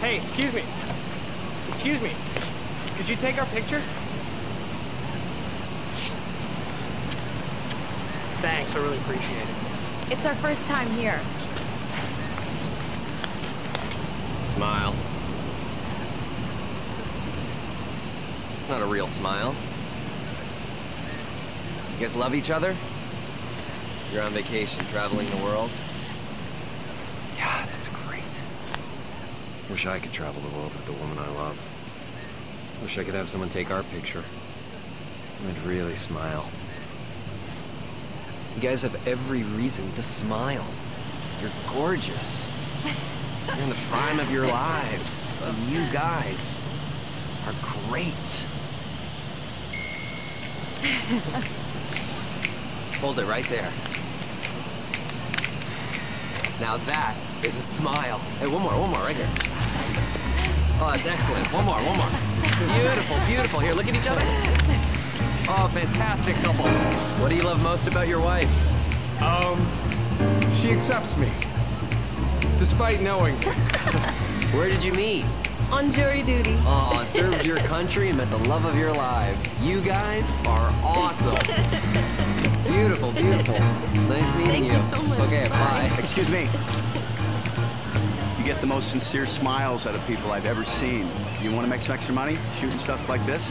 Hey, excuse me. Excuse me. Could you take our picture? Thanks, I really appreciate it. It's our first time here. Smile. It's not a real smile. You guys love each other? You're on vacation, traveling the world? God, that's great. Wish I could travel the world with the woman I love. Wish I could have someone take our picture. I'd really smile. You guys have every reason to smile. You're gorgeous. You're in the prime of your lives. And you guys are great. Hold it right there. Now that is a smile. Hey, one more, right here. Oh, that's excellent. One more. Beautiful, beautiful. Here, look at each other. Oh, fantastic couple. What do you love most about your wife? She accepts me. Despite knowing. Where did you meet? On jury duty. Oh, served your country and met the love of your lives. You guys are awesome. Beautiful, beautiful. Nice meeting you. Thank you so much. Okay, bye. Excuse me. You get the most sincere smiles out of people I've ever seen. You want to make some extra money shooting stuff like this?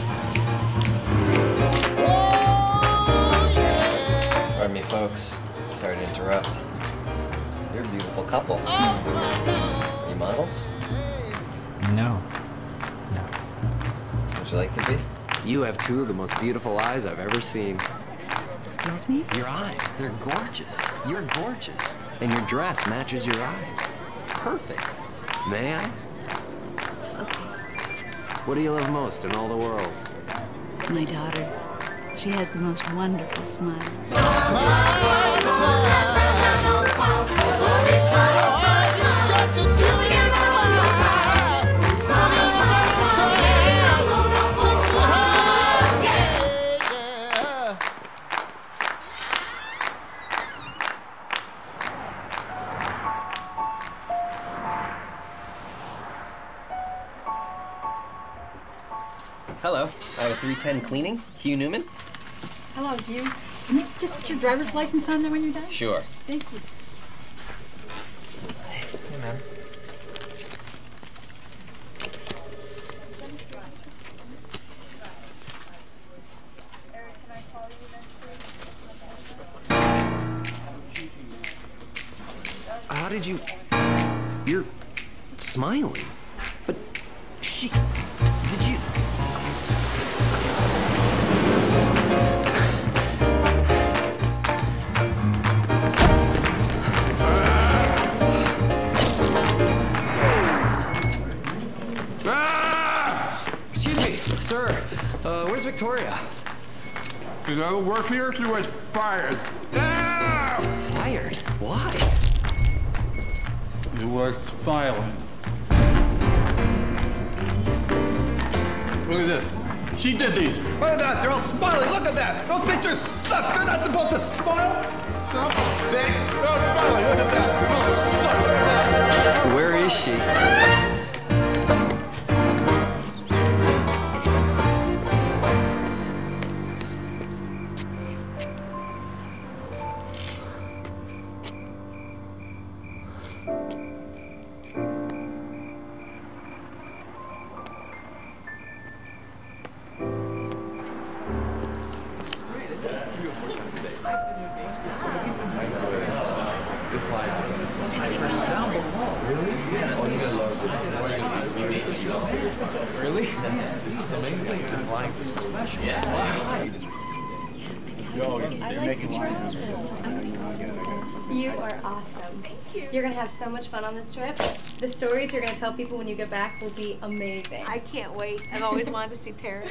Pardon me, folks. Sorry to interrupt. You're a beautiful couple. Are you models? No. Would you like to be? You have two of the most beautiful eyes I've ever seen. Excuse me? Your eyes, they're gorgeous. You're gorgeous. And your dress matches your eyes. It's perfect. May I? Okay. What do you love most in all the world? My daughter. She has the most wonderful smile. Hello, I have a 310 cleaning. Hugh Newman? Hello, Hugh. Can you just put your driver's license on there when you're done? Sure. Thank you. Hey, man. How did you... You're smiling. But she... Did you... Excuse me, sir. Where's Victoria? She doesn't work here, she was fired. Fired? Why? You were smiling. Look at this. She did these. Look at that, they're all smiling. Look at that. Those pictures suck. They're not supposed to smile. Stop. They're smiling. Look at that. They all suck. Where is she? Really? This is amazing. This life is special. Yeah. They're making You are awesome. Thank you. You're going to have so much fun on this trip. The stories you're going to tell people when you get back will be amazing. I can't wait. I've always wanted to see Paris.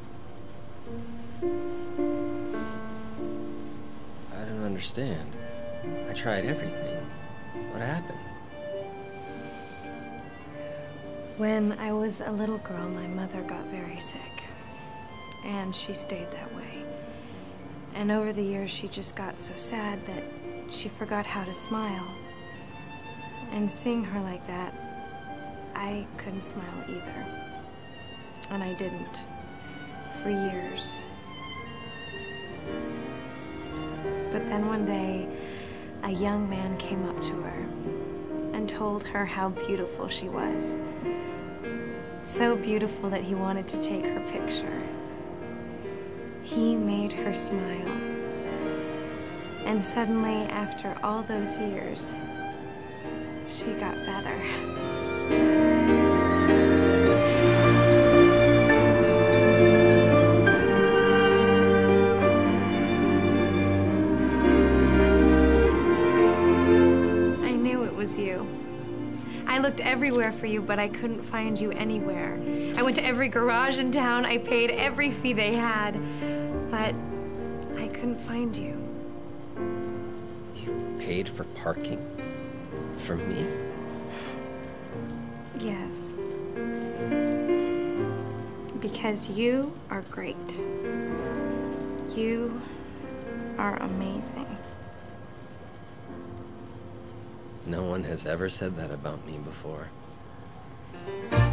I don't understand. I tried everything. What happened? When I was a little girl, my mother got very sick, and she stayed that way. And over the years, she just got so sad that she forgot how to smile. And seeing her like that, I couldn't smile either. And I didn't for years. But then one day, a young man came up to her and told her how beautiful she was. So beautiful that he wanted to take her picture. He made her smile. And suddenly, after all those years, she got better. I knew it was you. I looked everywhere for you, but I couldn't find you anywhere. I went to every garage in town. I paid every fee they had, but I couldn't find you. You paid for parking? For me? Yes. Because you are great. You are amazing. No one has ever said that about me before.